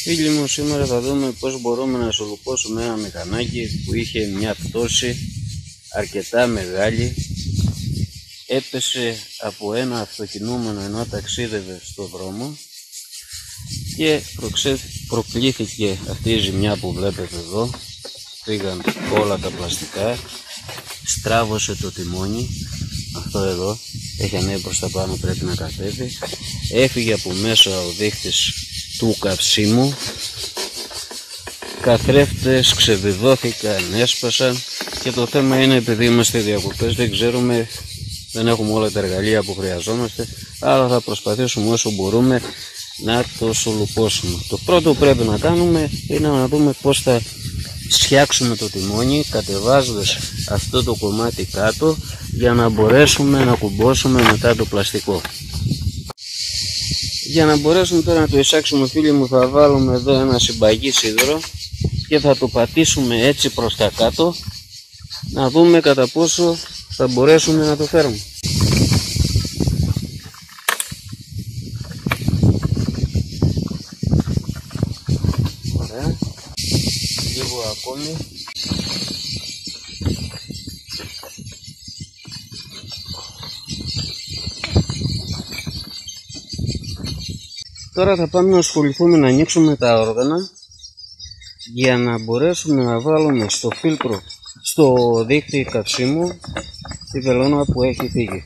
Φίλοι μου, σήμερα θα δούμε πώς μπορούμε να σουλουπώσουμε ένα μηχανάκι που είχε μια πτώση αρκετά μεγάλη. Έπεσε από ένα αυτοκινούμενο ενώ ταξίδευε στο δρόμο και προκλήθηκε αυτή η ζημιά που βλέπετε εδώ. Πήγαν όλα τα πλαστικά, στράβωσε το τιμόνι, αυτό εδώ έχει ανέβει προς τα πάνω, πρέπει να κατέβει. Έφυγε από μέσα ο δείχτης του καυσίμου, καθρέφτες ξεβιδώθηκαν, έσπασαν, και το θέμα είναι, επειδή είμαστε διακοπές, δεν ξέρουμε, δεν έχουμε όλα τα εργαλεία που χρειαζόμαστε, αλλά θα προσπαθήσουμε όσο μπορούμε να το σουλουπώσουμε. Το πρώτο που πρέπει να κάνουμε είναι να δούμε πώς θα φτιάξουμε το τιμόνι, κατεβάζοντας αυτό το κομμάτι κάτω για να μπορέσουμε να κουμπώσουμε μετά το πλαστικό. Για να μπορέσουμε τώρα να το εισάξουμε, φίλοι μου, θα βάλουμε εδώ ένα συμπαγή σίδερο και θα το πατήσουμε έτσι προς τα κάτω, να δούμε κατά πόσο θα μπορέσουμε να το φέρουμε. Ωραία, λίγο ακόμη. Τώρα θα πάμε να ασχοληθούμε να ανοίξουμε τα όργανα για να μπορέσουμε να βάλουμε στο φίλτρο, στο δίχτυ καυσίμου, τη βελόνα που έχει φύγει.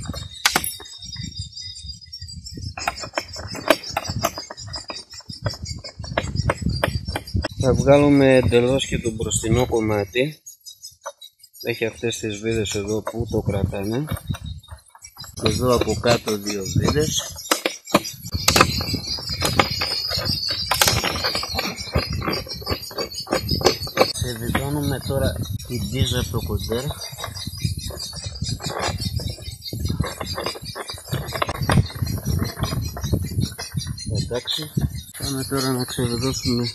Θα βγάλουμε εντελώς και το μπροστινό κομμάτι. Έχει αυτές τις βίδες εδώ που το κρατάνε. Εδώ από κάτω δύο βίδες. Ξεβιδώνουμε τώρα την τίζα από το κοντέρ. Εντάξει, πάμε τώρα να ξεβιδώσουμε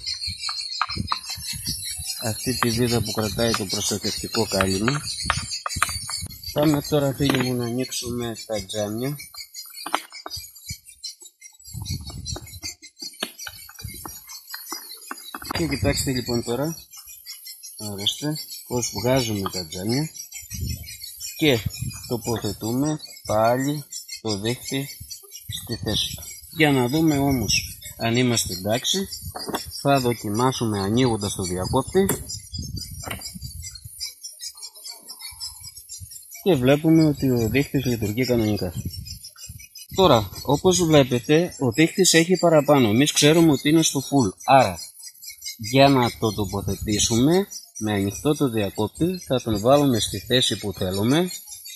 αυτή τη βίδα που κρατάει το προστατευτικό κάλυμα. Πάμε τώρα, φίλοι μου, να ανοίξουμε τα τζάμια. Και κοιτάξτε λοιπόν τώρα, ορίστε, πως βγάζουμε τα τζάμια και τοποθετούμε πάλι το δίχτυ στη θέση του. Για να δούμε όμως αν είμαστε εντάξει, θα δοκιμάσουμε ανοίγοντας το διακόπτη και βλέπουμε ότι ο δίχτυς λειτουργεί κανονικά. Τώρα, όπως βλέπετε, ο δίχτυς έχει παραπάνω. Εμείς ξέρουμε ότι είναι στο full, άρα για να το τοποθετήσουμε με ανοιχτό το διακόπτη θα τον βάλουμε στη θέση που θέλουμε.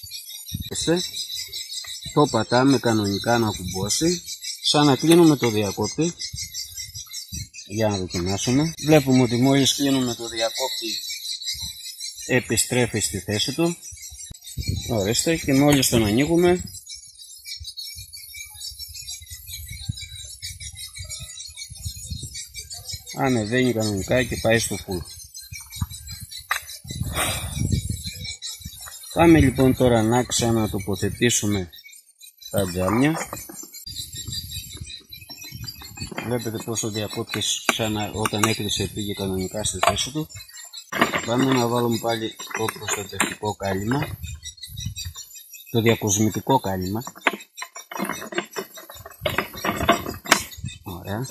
Το πατάμε κανονικά να κουμπώσει. Ξανακλίνουμε το διακόπτη για να δοκιμάσουμε. Βλέπουμε ότι μόλις κλείνουμε το διακόπτη επιστρέφει στη θέση του. Ορίστε, και μόλις τον ανοίγουμε ανεβαίνει κανονικά και πάει στο full. Πάμε λοιπόν τώρα να ξανατοποθετήσουμε τα τζάμια. Βλέπετε πως ο διακόπτης όταν έκλεισε πήγε κανονικά στη θέση του. Πάμε να βάλουμε πάλι το προστατευτικό κάλυμα, το διακοσμητικό κάλυμα. Ωραία.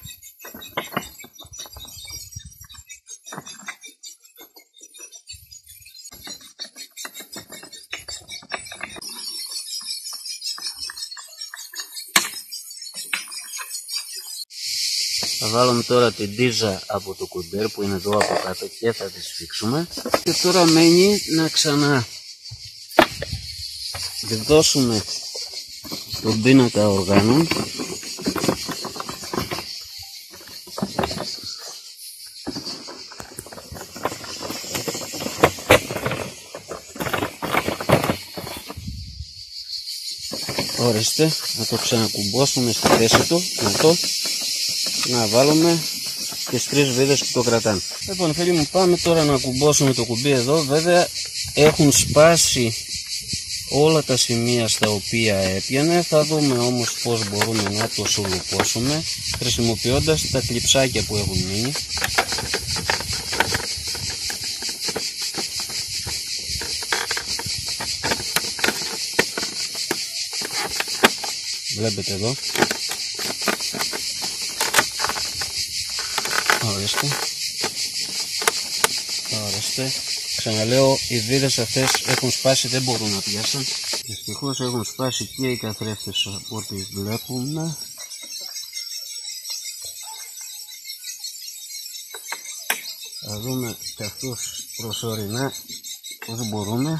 Θα βάλουμε τώρα την τίζα από το κουντέρ που είναι εδώ από κάτω και θα τη σφίξουμε. Και τώρα μένει να ξαναδιδώσουμε τον πίνακα οργάνων. Ορίστε, να το ξανακουμπώσουμε στη θέση του, να βάλουμε τις τρεις βίδες που το κρατάνε. Λοιπόν, φίλοι μου, πάμε τώρα να κουμπώσουμε το κουμπί εδώ. Βέβαια έχουν σπάσει όλα τα σημεία στα οποία έπιανε. Θα δούμε όμως πώς μπορούμε να το σουλουπώσουμε χρησιμοποιώντας τα κλειψάκια που έχουν μείνει. Βλέπετε εδώ. Ορίστε. Ξαναλέω, οι βίδες αυτές έχουν σπάσει, δεν μπορούν να πιάσουν. Δυστυχώς έχουν σπάσει και οι καθρέφτες από ό,τι βλέπουμε. Θα δούμε και αυτούς προσωρινά πώς μπορούμε.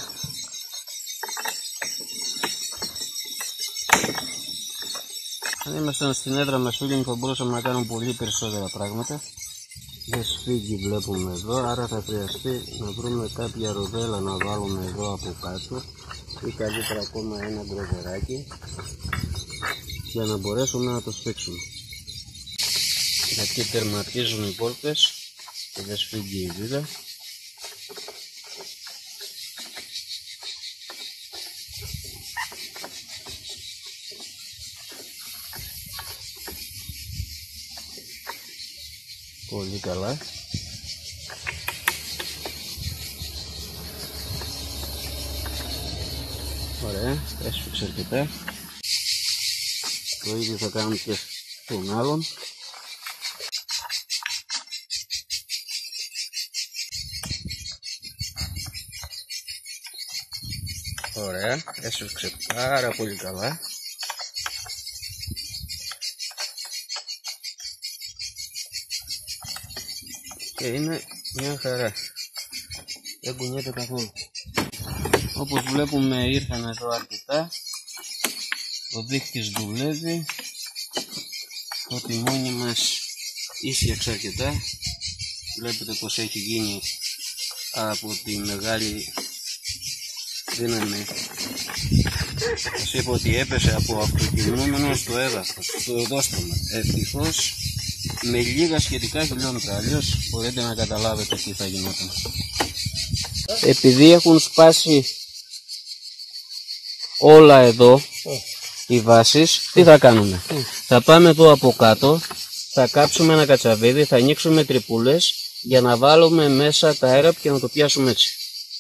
Αν ήμασταν στην έδρα μας, φίλοι μου, θα μπορούσαμε να κάνουμε πολύ περισσότερα πράγματα. Δεν σφίγγει βλέπουμε εδώ, άρα θα χρειαστεί να βρούμε κάποια ροδέλα να βάλουμε εδώ από κάτω ή καλύτερα ακόμα ένα γκροβεράκι για να μπορέσουμε να το σφίξουμε. Γιατί τερματίζουν οι πόρτες και δεν σφίγγει η βίδα. Πολύ καλά. Ωραία, έσφιξε αρκετά. Το ίδιο θα κάνουμε και στον άλλον. Ωραία, έσφιξε πάρα πολύ καλά. Και είναι μια χαρά, δεν κουνιέται καθόλου. Όπως βλέπουμε ήρθαν εδώ αρκετά, ο δείχτης δουλεύει, το τιμόνι μας ίσιαξε αρκετά. Βλέπετε πως έχει γίνει από τη μεγάλη δύναμη. Σας είπα ότι έπεσε από αυτοκινούμενο στο έδαφος, στο οδόστρωμα. Ευτυχώς με λίγα σχετικά χιλιόμετρα, αλλιώς μπορείτε να καταλάβετε τι θα γινόταν. Επειδή έχουν σπάσει όλα εδώ οι βάσεις, τι θα κάνουμε? Θα πάμε εδώ από κάτω, θα κάψουμε ένα κατσαβίδι, θα ανοίξουμε τρυπούλες για να βάλουμε μέσα τα αέρα και να το πιάσουμε έτσι.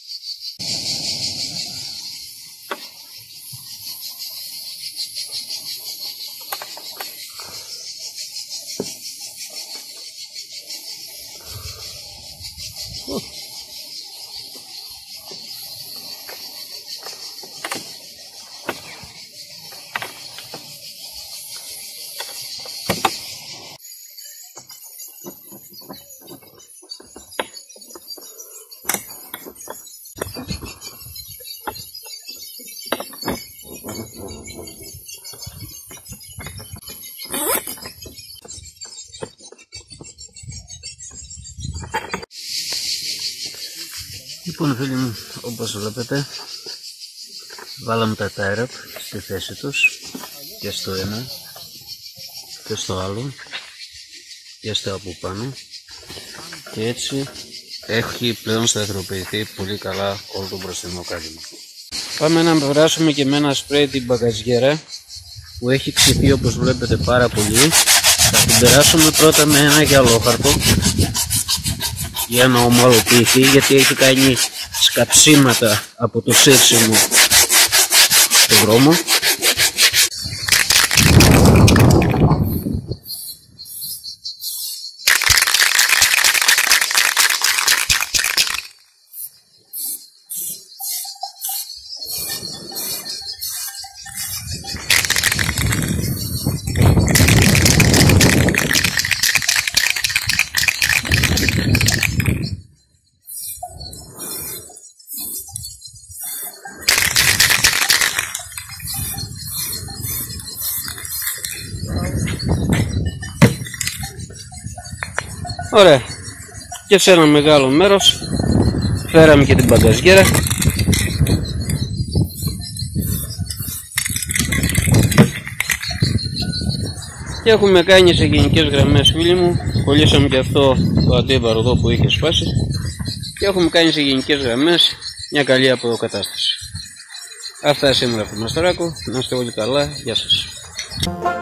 Λοιπόν φίλοι μου, όπως βλέπετε βάλαμε τα τάιραπ στη θέση τους και στο ένα και στο άλλο και στο από πάνω και έτσι έχει πλέον σταθεροποιηθεί πολύ καλά όλο το μπροστινό κάλυμα. Πάμε να περάσουμε και με ένα σπρέι την μπαγκαζιέρα που έχει ξηθεί όπως βλέπετε πάρα πολύ. Θα την περάσουμε πρώτα με ένα γυαλόχαρτο για να ομαλοποιηθεί, γιατί έχει κάνει σκαψίματα από το σύρσιμο στο δρόμο. Ωραία, και σε ένα μεγάλο μέρος φέραμε και την μπαγκαζιέρα. Και έχουμε κάνει σε γενικές γραμμές, φίλοι μου, κολλήσαμε και αυτό το αντίβαρο εδώ που είχε σπάσει και έχουμε κάνει σε γενικές γραμμές μια καλή αποκατάσταση. Αυτά σήμερα από τον Μαστοράκο. Να είστε όλοι καλά. Γεια σας.